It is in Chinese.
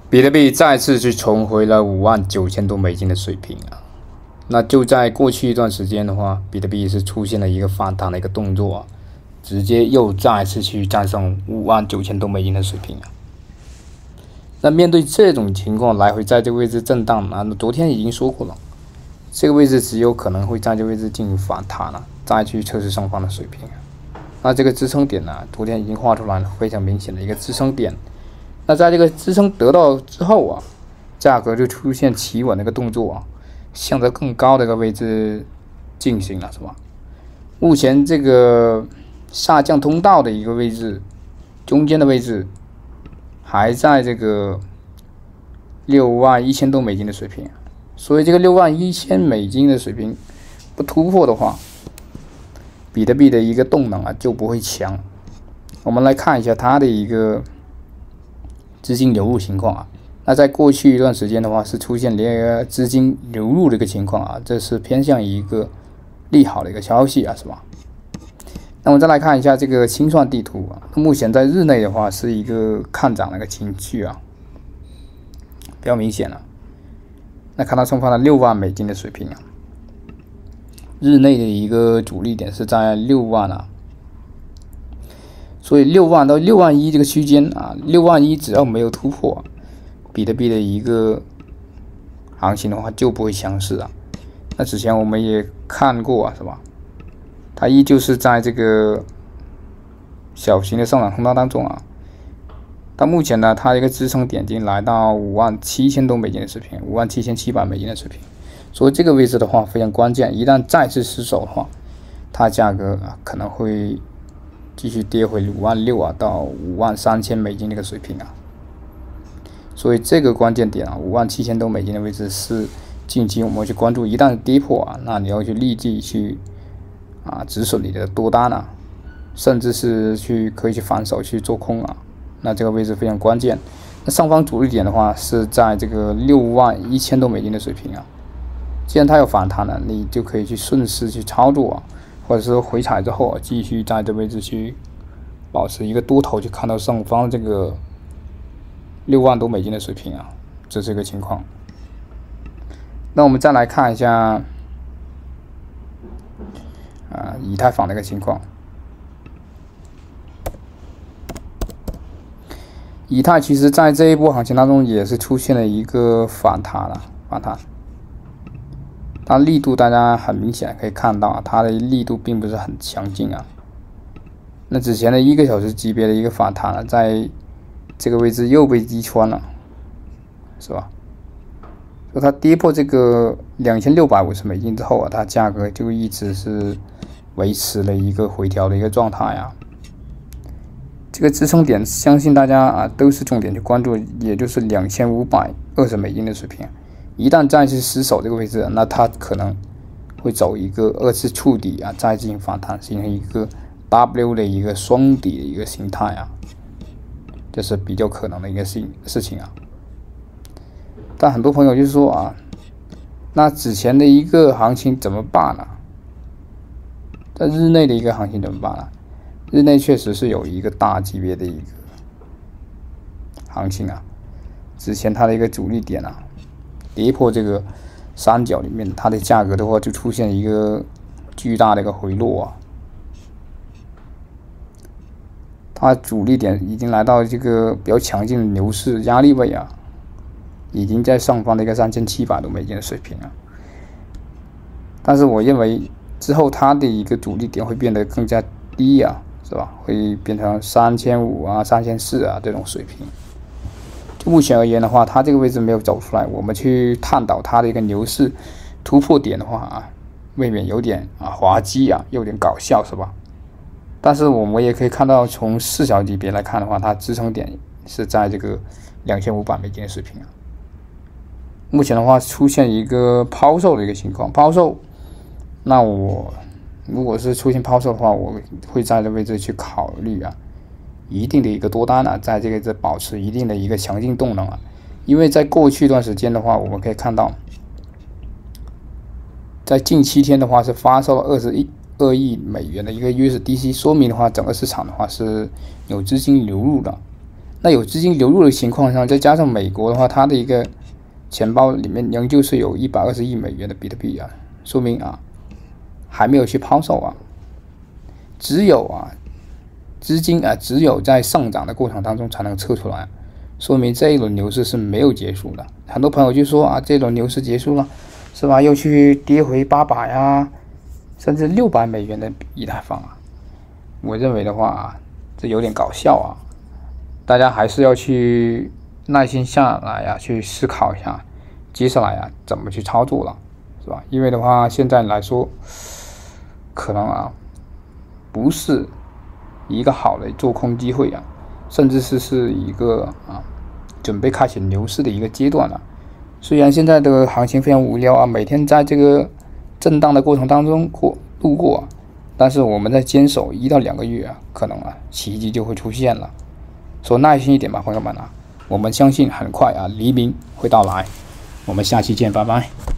比特币再次去重回了59000多美金的水平啊。那就在过去一段时间的话，比特币是出现了一个反弹的一个动作啊，直接又再次去站上59000多美金的水平啊。那面对这种情况，来回在这个位置震荡啊，那昨天已经说过了，这个位置只有可能会在这个位置进行反弹了，再去测试上方的水平啊。那这个支撑点呢，昨天已经画出来了，非常明显的一个支撑点。那在这个支撑得到之后啊，价格就出现企稳的一个动作啊，向着更高的一个位置进行了，是吧？目前这个下降通道的一个位置，中间的位置还在这个61000多美金的水平，所以这个61000美金的水平不突破的话，比特币的一个动能啊就不会强。我们来看一下它的一个资金流入情况啊。那在过去一段时间的话，是出现了一个资金流入的一个情况啊，这是偏向于一个利好的一个消息啊，是吧？那我们再来看一下这个清算地图啊，目前在日内的话是一个看涨的一个情绪啊，比较明显了。那看到上方的6万美金的水平啊，日内的一个阻力点是在6万啊，所以6万到6万1这个区间啊，6万1只要没有突破，比特币的一个行情的话就不会强势啊。那之前我们也看过啊，是吧？它依旧是在这个小型的上涨通道当中啊。到目前呢，它一个支撑点已经来到57000多美金的水平，57700美金的水平。所以这个位置的话非常关键，一旦再次失守的话，它价格啊可能会继续跌回56000啊到53000美金这个水平啊。所以这个关键点啊，57000多美金的位置是近期我们去关注，一旦跌破啊，那你要去立即去止损你的多单啊，甚至是可以去反手去做空啊。那这个位置非常关键。那上方阻力点的话是在这个61000多美金的水平啊。既然它有反弹了，你就可以去顺势去操作啊，或者说回踩之后继续在这位置去保持一个多头，去看到上方这个6万多美金的水平啊，这是一个情况。那我们再来看一下以太坊的一个情况。以太其实在这一波行情当中也是出现了一个反弹，它力度大家很明显可以看到，它的力度并不是很强劲啊。那之前的1个小时级别的一个反弹啊，在这个位置又被击穿了，是吧？所以它跌破这个2650美金之后啊，它价格就一直是维持了一个回调的一个状态啊。这个支撑点相信大家都是重点去关注，也就是2520美金的水平。一旦再次失守这个位置，那它可能会走一个2次触底啊，再进行反弹，形成一个 W 的一个双底的一个形态啊，这是比较可能的一个事情啊。但很多朋友就是说那之前的一个行情怎么办呢？在日内的一个行情怎么办呢？日内确实是有一个大级别的一个行情啊，之前它的一个阻力点啊，跌破这个三角里面，它的价格的话就出现一个巨大的一个回落啊。它阻力点已经来到这个比较强劲的牛市压力位啊，已经在上方的一个3700多美金的水平啊。但是我认为之后它的一个阻力点会变得更加低啊，是吧？会变成3500啊、3400啊这种水平。就目前而言的话，它这个位置没有走出来，我们去探讨它的一个牛市突破点的话未免有点滑稽啊，有点搞笑，是吧？但是我们也可以看到，从4小级别来看的话，它支撑点是在这个2500美金的水平啊。目前的话出现一个抛售的一个情况，抛售，那我如果是出现抛售的话，我会在这位置去考虑一定的一个多单在这个保持一定的一个强劲动能因为在过去一段时间的话，我们可以看到，在近7天的话是发售了22亿美元的一个 USDC， 说明的话整个市场的话是有资金流入的。 那有资金流入的情况下，再加上美国的话，它的一个钱包里面仍旧是有120亿美元的比特币啊，说明啊还没有去抛售啊，只有啊资金啊只有在上涨的过程当中才能撤出来，说明这一轮牛市是没有结束的。很多朋友就说啊，这轮牛市结束了，是吧？又去跌回800呀，甚至600美元的以太坊啊。我认为的话啊，这有点搞笑啊，大家还是要去耐心下来呀，去思考一下接下来啊怎么去操作了，是吧？因为的话现在来说可能啊不是一个好的做空机会啊，甚至是一个啊准备开启牛市的一个阶段了。虽然现在的行情非常无聊啊，每天在这个震荡的过程当中度过，但是我们在坚守1到2个月啊，可能啊奇迹就会出现了。说耐心一点吧，朋友们啊，我们相信很快啊黎明会到来。我们下期见，拜拜。